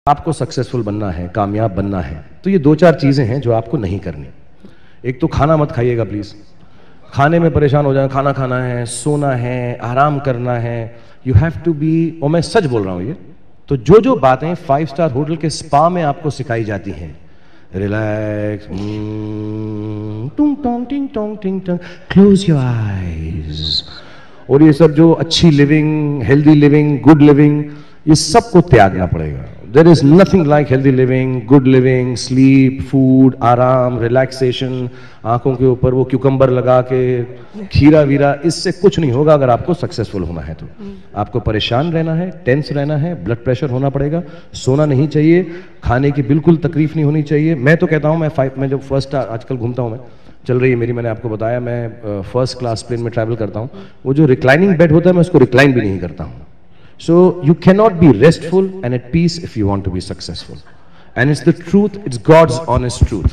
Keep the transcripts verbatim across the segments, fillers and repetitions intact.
आपको सक्सेसफुल बनना है, कामयाब बनना है, तो ये दो चार चीज़ें हैं जो आपको नहीं करनी। एक तो खाना मत खाइएगा प्लीज़। खाने में परेशान हो जाए, खाना खाना है, सोना है, आराम करना है, यू हैव टू बी, और मैं सच बोल रहा हूँ ये, तो जो जो बातें फाइव स्टार होटल के स्पा में आपको सिखाई जाती हैं, रिलैक्स, टुंग टोंग टिंग टोंग टिंग टोंग, क्लोज योर आईज, और ये सब जो अच्छी living, healthy living, good living, ये सबको त्यागना पड़ेगा। There is nothing like healthy living, good living, sleep, food, आराम, रिलैक्सेशन, आंखों के ऊपर वो क्यूकम्बर लगा के, खीरा वीरा, इससे कुछ नहीं होगा। अगर आपको सक्सेसफुल होना है तो आपको परेशान रहना है, टेंस रहना है, ब्लड प्रेशर होना पड़ेगा, सोना नहीं चाहिए, खाने की बिल्कुल तकलीफ नहीं होनी चाहिए। मैं तो कहता हूँ, मैं फाइव में जब फर्स्ट आजकल घूमता हूँ, मैं चल रही है मेरी, मैंने आपको बताया मैं फर्स्ट क्लास प्लेन में ट्रैवल करता हूँ, वो जो रिक्लाइनिंग बेड होता है मैं उसको रिक्लाइन भी नहीं करता हूँ। So you cannot be restful and at peace if you want to be successful. And it's the truth, it's God's honest truth.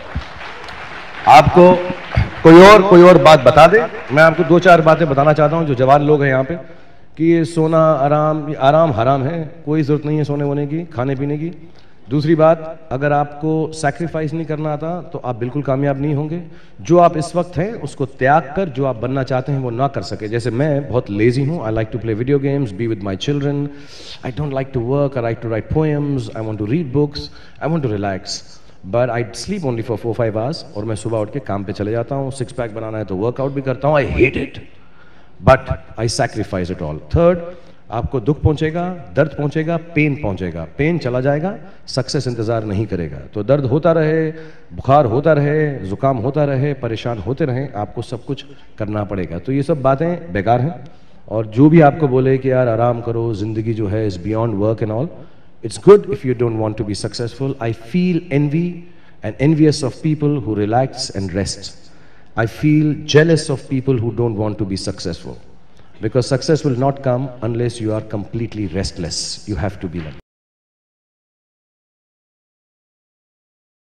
आपको कोई और कोई और बात बता दे, मैं आपको दो चार बातें बताना चाहता हूँ जो जवान लोग हैं यहाँ पे, कि ये सोना आराम, ये आराम हराम है, कोई ज़रूरत नहीं है सोने वोने की, खाने पीने की। दूसरी बात, अगर आपको सैक्रिफाइस नहीं करना आता तो आप बिल्कुल कामयाब नहीं होंगे। जो आप इस वक्त हैं उसको त्याग कर जो आप बनना चाहते हैं वो ना कर सके। जैसे मैं बहुत लेजी हूँ, I like to play video games, be with my children, I don't like to work, I like to write poems, I want to read books, I want to relax, but I sleep only for four five hours, और मैं सुबह उठ के काम पे चले जाता हूँ। सिक्स पैक बनाना है तो वर्कआउट भी करता हूँ, I hate it but I sacrifice it all. Third, आपको दुख पहुंचेगा, दर्द पहुंचेगा, पेन पहुंचेगा, पेन चला जाएगा, सक्सेस इंतजार नहीं करेगा। तो दर्द होता रहे, बुखार होता रहे, जुकाम होता रहे, परेशान होते रहे, आपको सब कुछ करना पड़ेगा। तो ये सब बातें बेकार हैं। और जो भी आपको बोले कि यार आराम करो, जिंदगी जो है is beyond work and all, it's good if you don't want to be successful. I feel envy and envious of people who relax and rest. I feel jealous of people who don't want to be successful, because success will not come unless you are completely restless. You have to be like that.